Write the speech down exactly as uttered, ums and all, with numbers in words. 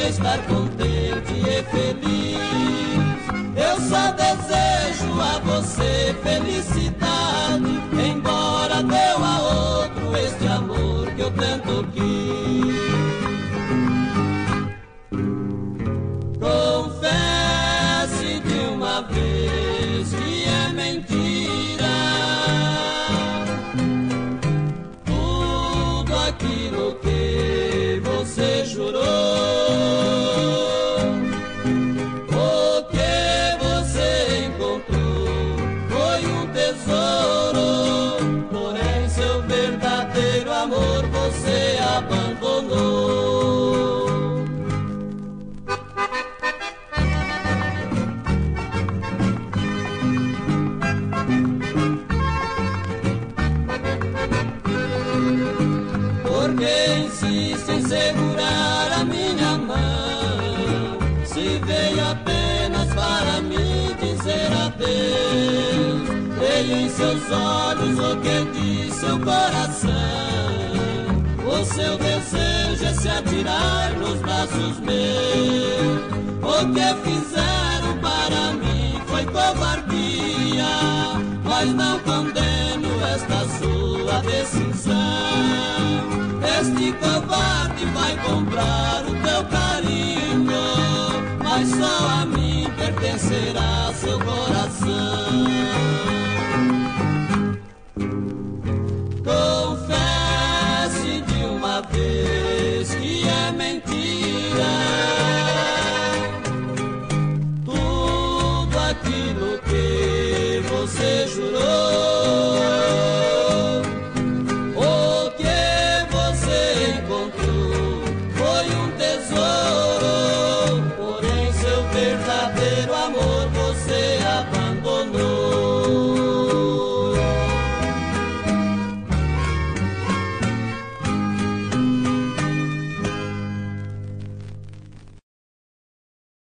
estar contente e feliz. Eu só desejo a você felicidade, embora deu a outro este amor que eu tanto quis. Confesse de uma vez que é mentira tudo aquilo que você jurou. O que você encontrou foi um tesouro, porém seu verdadeiro amor você abandonou. Porque insiste em segurar a minha mão, se veio apenas para me dizer adeus. Leio em seus olhos o que diz seu coração. O seu desejo é se atirar nos braços meus. O que fizeram para mim foi covardia, mas não condeno esta sua decisão. Este covarde vai comprar o teu carinho, mas só a mim pertencerá seu coração. Confesse de uma vez que é mentira tudo aquilo que você jurou. O que você encontrou foi um tesouro, porém seu verdadeiro amor